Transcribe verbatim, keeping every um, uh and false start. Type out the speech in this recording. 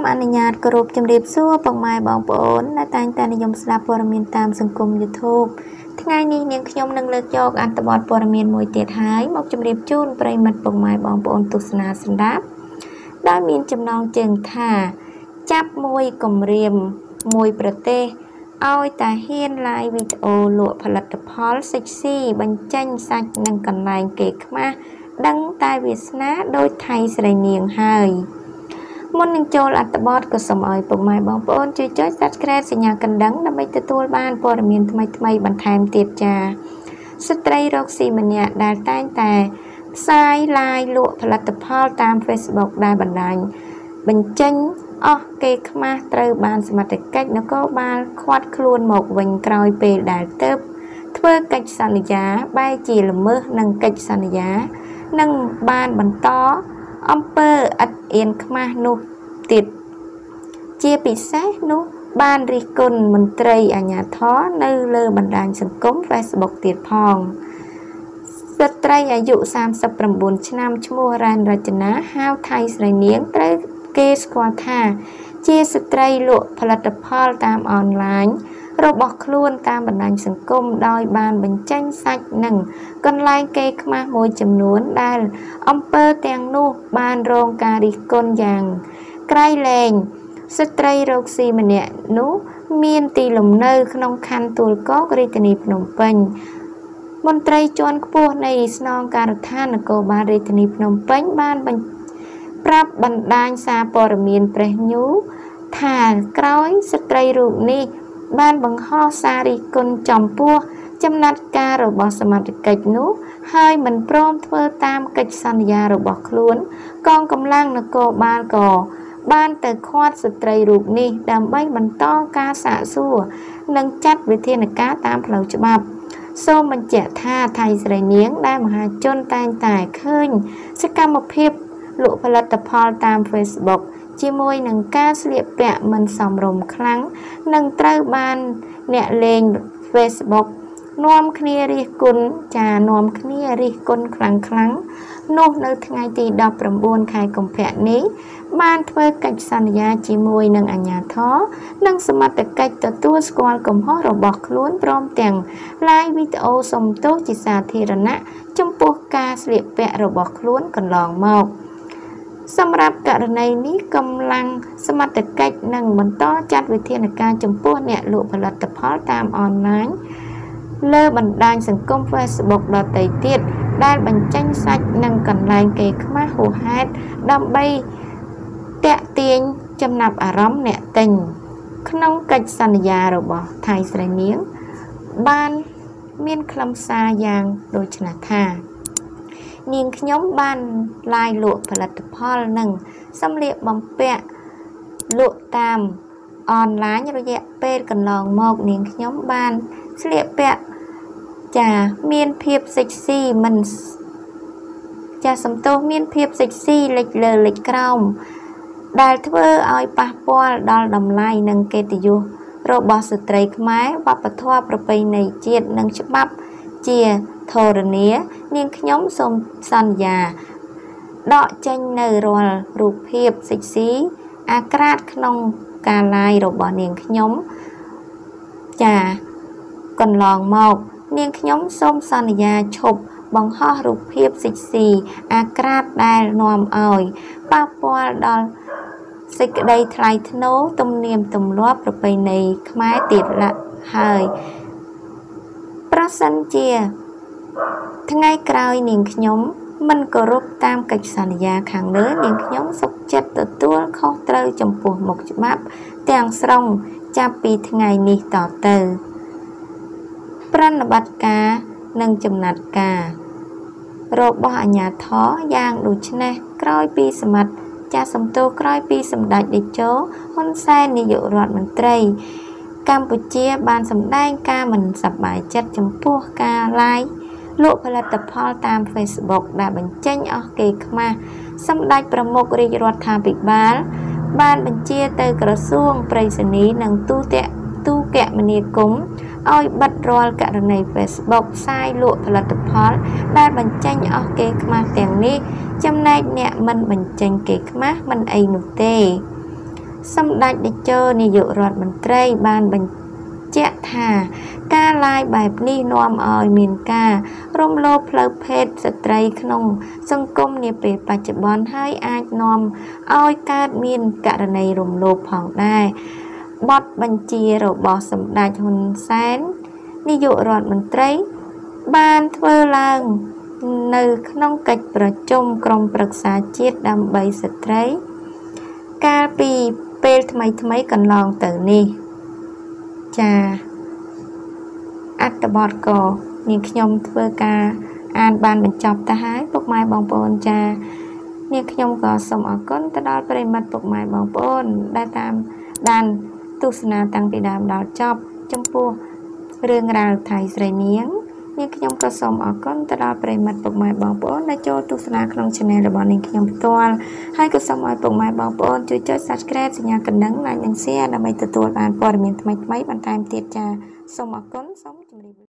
អនុញ្ញាតគោរពជំរាបសួរបងម៉ែបងប្អូនដែលតែងតែនិយមស្ដាប់ព័ត៌មានតាមសង្គម YouTube ថ្ងៃនេះនាងខ្ញុំនឹងលើកយកអត្ថបទព័ត៌មានមួយទៀតហើយមកជម្រាបជូនប្រិយមិត្តបងម៉ែបងប្អូនទស្សនាស្ដាប់ដែលមានចំណងជើងថាចាប់មួយគម្រាមមួយប្រទេសឲ្យតាហ៊ាន live វីដេអូលក់ផលិតផល sexy បញ្ចេញសាច់និងកន្លែងគេខ្មាស់ដឹងតែវាសនាដោយថៃស្រីនាងហើយមុននឹងចូលអត្ថបទក៏សូមឲ្យពុកម៉ែបងប្អូនជួយចុច Subscribe សញ្ញាកណ្ដឹងដើម្បីទទួលបានព័ត៌មានថ្មីៗបន្ថែមទៀតចាស្ត្រីរកស៊ីម្នាក់ដែលតែងតែផ្សាយ live លក់ផលិតផលតាម Facebook ដែលបណ្ដាញបញ្ចេញអស់គេខ្មាស់ត្រូវបានសមត្ថកិច្ចនគរបាលឃាត់ខ្លួនមកវិញក្រោយពេលដែលទៅធ្វើកិច្ចសន្យាបែរជាល្មើសនឹងកិច្ចសន្យានឹងបានបន្តអំពើឥតអៀនខ្មាស់នោះទៀតជាពិសេសនោះបានរិះគន់មន្ត្រីអាជ្ញាធរនៅលើបណ្ដាញសង្គម Facebook ទៀតផងស្ត្រីអាយុសាមសិបប្រាំបួនឆ្នាំឈ្មោះរ៉ែនរចនាហៅថៃស្រីនាងត្រូវគេស្គាល់ថាជាស្ត្រីលក់ផលិតផលតាមអនឡាញរបស់ខ្លួនតាមបណ្ដាញសង្គមដោយបានបញ្ចេញសាច់និងកន្លែងគេខ្មាស់មួយចំនួនដែលអំពើទាំងនោះបានរងការរិះគន់យ៉ាងក្រៃលែងស្ត្រីរកស៊ីម្នាក់នោះមានទីលំនៅក្នុងខណ្ឌទួលគោករាជធានីភ្នំពេញមន្ត្រីជាន់ខ្ពស់នៃស្នងការដ្ឋាននគរបាលរាជធានីភ្នំពេញបានបញ្ប្រាប់បណ្ដាញសារព័ត៌មានប្រេសញូថាក្រោយស្ត្រីរូបនេះបានបង្ហោះសាររិះគន់ចំពោះចំណាត់ការរបស់សមាជិកនោះហើយមិនព្រមធ្វើតាមកិច្ចសន្យារបស់ខ្លួនកងកម្លាំងនគរបាលក៏បានទៅឃាត់ស្ត្រីរូបនេះដើម្បីបន្តការសាកសួរនិងចាត់វិធានការតាមផ្លូវច្បាប់សូមបញ្ជាក់ថាថៃស្រីនាងដែលមហាជនតែងតែឃើញសកម្មភាពលក់ផលិតផលតាម Facebook ជាមួយនឹងការស្លៀកពាក់មិនសមរម្យខ្លាំងនឹងត្រូវបានអ្នកលេង Facebook នាំគ្នារិះគន់ចានាំគ្នារិះគន់ខ្លាំងខ្លាំងនោះនៅថ្ងៃទីដប់ប្រាំបួនខែកុម្ភៈនេះបានធ្វើកិច្ចសន្យាជាមួយនឹងអាជ្ញាធរនិងសមត្ថកិច្ចទទួលស្គាល់កំហុសរបស់ខ្លួនព្រមទាំង live វីដេអូសុំទោសជាសាធារណៈចំពោះការស្លៀកពាក់របស់ខ្លួនកន្លងមកសម្រាប់ករណីនេះកម្លាំងសមត្ថកិច្ចនឹងបន្តចាត់វិធានការចំពោះអ្នកលក់ផលិតផលតាមអនឡាញលើបណ្ដាញសង្គម Facebook ដទៃទៀតដែលបញ្ចេញសាច់និងកន្លែងគេខ្មាស់ហួសហេតុដើម្បីតាក់ទាញចំណាប់អារម្មណ៍អ្នកទិញក្នុងកិច្ចសន្យារបស់ថៃស្រីនាងបានមានខ្លឹមសារយ៉ាងដូចនេះថានាងខ្ញុំបានឡាយលក់ផលិតផលនិងសម្លៀកបំពាក់លក់តាមអនឡាញរយៈពេលកន្លងមកនាងខ្ញុំបានស្លៀកពាក់ចាមានភាពសិចស៊ីមិនចាសំទោសមានភាពសិចស៊ីលេចលើលេចក្រោមដែលធ្វើឲ្យប៉ះពាល់ដល់តម្លៃនិងកិត្តិយសរបស់ស្ត្រីខ្មែរវប្បធម៌ប្រពៃណីជាតិនិងច្បាប់ជាធរណីនាងខ្ញុំសូមសន្យាដកចេញនៅរាល់រូបភាពសិចស៊ីអាក្រាតក្នុងការ live របស់នាងខ្ញុំចាកន្លងមកនាងខ្ញុំសូមសន្យាឈប់បង្ហោះរូបភាពសិចស៊ីអាក្រាតដែលនាំឲ្យប៉ះពាល់ដល់សេចក្តីថ្លៃថ្នូរទំនៀមទម្លាប់ប្រពៃណីខ្មែរទៀតละហើយប្រសិនជាថ្ងៃក្រោយនាងខ្ញុំមិនគោរពតាមកិច្ចសន្យាខាងលើនាងខ្ញុំសុខចិត្តទទួលខុសត្រូវចំពោះមុខច្បាប់ទាំងស្រុងចាប់ពីថ្ងៃនេះតទៅប្រតិបត្តិការនិងចំណាត់ការរបស់អាជ្ញាធរយ៉ាងដូចនេះក្រោយពីសមត្ថចាស់សំទោសក្រោយពីសម្ដេចតេជោហ៊ុនសែននាយករដ្ឋមន្ត្រីកម្ពុជាបានសម្ដែងការមិនសប្បាយចិត្តចំពោះការ live លក់ផលិតផលតាម Facebook ដែលបញ្ចេញអស់គេខ្មាស់សម្ដេចប្រមុខរាជរដ្ឋាភិបាលបានបញ្ជាទៅក្រសួងប្រៃសណីនិងទូតទូគមនាគមន៍ឲ្យបិទរាល់ករណី Facebook ផ្សាយលក់ផលិតផលដែលបញ្ចេញអស់គេខ្មាស់ទាំងនេះចំណែកអ្នកមិនបញ្ចេញគេខ្មាស់មិនអីនោះទេសម្ដេចតេជោនាយករដ្ឋមន្ត្រីបានបញ្ជាក់ថាការឡាយបែបនេះនាំឲ្យមានការរំលោភផ្លូវភេទស្ត្រីក្នុងសង្គមនាពេលបច្ចុប្បន្នហើយអាចនាំឲ្យកើតមានករណីរំលោភផងដែរបទបញ្ជារបស់សម្ដេចហ៊ុនសែននាយករដ្ឋមន្ត្រីបានធ្វើឡើងនៅក្នុងកិច្ចប្រជុំក្រុមប្រឹក្សាជាតិដើម្បីស្ត្រីកាលពីពេលថ្មីថ្មីកន្លងទៅនេះចាអត្ថបទក៏នាងខ្ញុំធ្វើការអានបានបញ្ចប់ទៅហើយពុកម៉ែបងប្អូនចានាងខ្ញុំក៏សូមអរគុណទៅដល់ប្រិយមិត្តពុកម៉ែបងប្អូនដែលតាមបានទស្សនាតាំងពីដើមដល់ចប់ចំពោះរឿងរ៉ាវថៃស្រីនាងនាងខ្ញុំក៏សូមអរគុណទៅដល់ប្រិយមិត្តពុកម៉ែបងប្អូនដែលចូលទស្សនាក្នុង Channel របស់នាងខ្ញុំផ្ទាល់ហើយក៏សូមឲ្យពុកម៉ែបងប្អូនជួយចុច Subscribe សញ្ញាកណ្ដឹង Like និង Share ដើម្បីទទួលបានព័ត៌មានថ្មីៗបន្ថែមទៀតចាសូមអរគុណសូមជម្រាបលា